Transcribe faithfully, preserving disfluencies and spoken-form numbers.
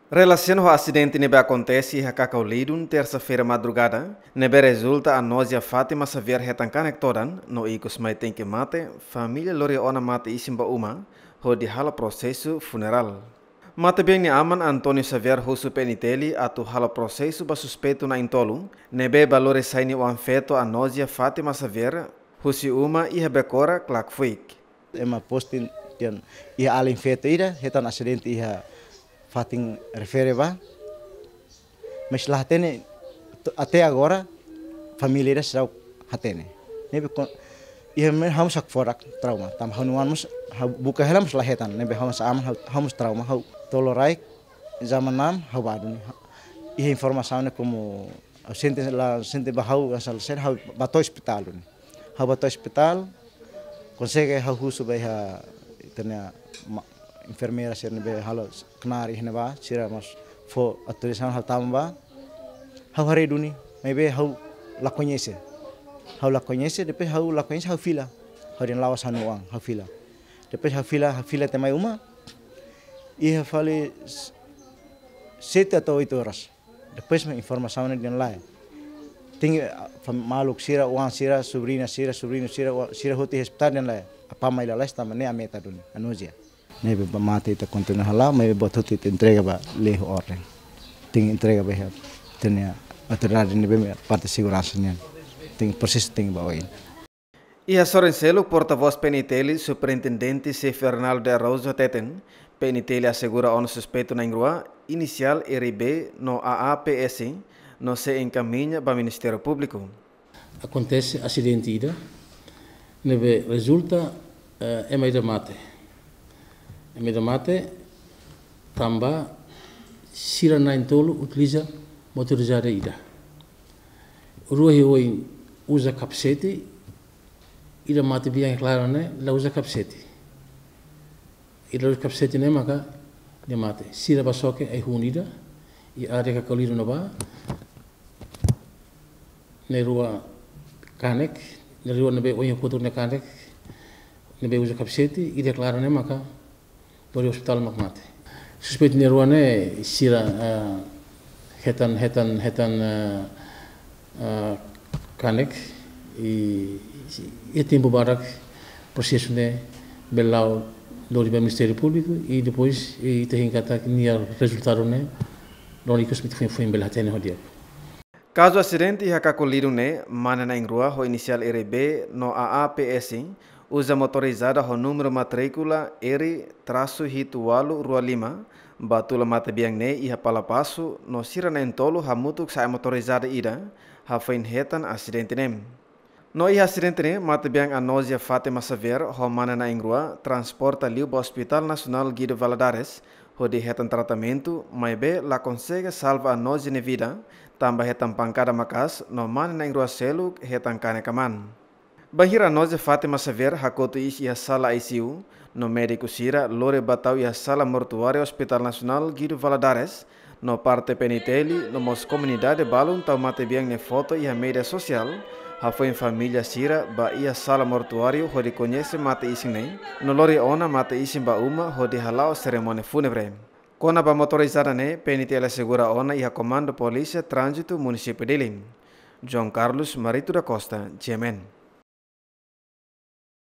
Relação ao acidente nebe acontece em Cacau terça-feira madrugada, nebe resulta a Nósia Fátima Xavier Retancanek todan, no Icos mai tem que mate, família Loriona mate isimba uma, hodi hala processo funeral. Mate bem ni aman Antônio Xavier Russo Peniteli atu hala processo ba suspeito na intolu, nebe balore saini o anfeto a Nósia Fátima Xavier, husi uma e rebecora clak fuik. Ema postin yang ia alin feto ida, hetan acidente ia fating refere ba, mas lá tene até agora família ida será hatene. Nebe kon ia men hamus ak forak trauma, tam hanuan mus buka helam lah hetan, nebe hamus am hamus trauma hau tolorai zaman nam hau baduni. Ia informasinya como sente lá sente bahau asal ser hau bato hospital ni. Hau bato hospital consegue hau husu beha tenia enfermeira ser nebe halo kenari heneba sira mas fo atulisan hal tamba hau hari duni nebe hau la conhece hau la conhece depois hau la conhece hau fila hau den lawas hanuang hau fila depois hau fila hau fila temai uma e fale sete atau oito horas depois me informação den lá tem maluk sira uang sira sobrina sira sobrino sira sira hoti hospital den lá apa mai la esta mane ameta duni anozia nebe mate ita continua hala me botou te entrega ba lei ordem tem entrega ba tenia autoridade nebe parte segurança nia tem processo tem ba oi E a Sorencelo, porta-voz Peniteli, superintendente C. Fernando de Araujo Teten, Peniteli assegura o suspeito na Ingrua, inicial R B no A A P S, no se encaminha para o Ministério Público. Acontece acidente ida, nebe resulta uh, é mais mate. É mais mate, tamba sira na intolo utiliza motorizada ida. Rua oi usa capacete, ida mate bem claro né, la usa capacete. Ida usa capacete né maka de mate. Sira basoke é unida e a área que colhido no ba. Na rua Canek, na rua nebe oi cultura na Canek, nebe usa capacete e declara né maka do hospital makmate. Suspeito na rua né sira uh, hetan hetan hetan uh, uh, Canek e e tempo barak processo né belau do Ministério Público e depois e tem que atar que nia resultado né do que hospital foi foi em Belatene hodia. Caso acidente ia cacolhido né, mana na Ingrua, o inicial R B no A A P S, usa motorizada o número matrícula R traço Hitualu Rua Lima, batula mata biang né e palapasso no sira na entolo hamutuk sa motorizada ida, ha foi hetan acidente nem. No i acidente né, mata biang a Nósia Fátima Xavier, ho mana na Ingrua, transporta liu para o Hospital Nacional Guido Valadares, ho de hetan tratamento, mas be la consegue salva a Nósia ne vida, tambah hetan pancada makas no mana na Ingrua seluk hetan kanekaman. Bahira Nósia Fátima Xavier hakoto is ia sala I C U, no médico sira lore batau ia sala mortuária Hospital Nacional Guido Valadares, no parte Peniteli, no mos comunidade balun tau mate biang ne foto ia media social, ha foi em família sira ba ia sala mortuário ho reconhece mate isin nei, no lore ona mate isin ba uma ho de halau cerimônia fúnebre. Kona ba motorizada ne, Peniteli segura ona ia comando polícia trânsito município de Lim. João Carlos Marito da Costa, G M N.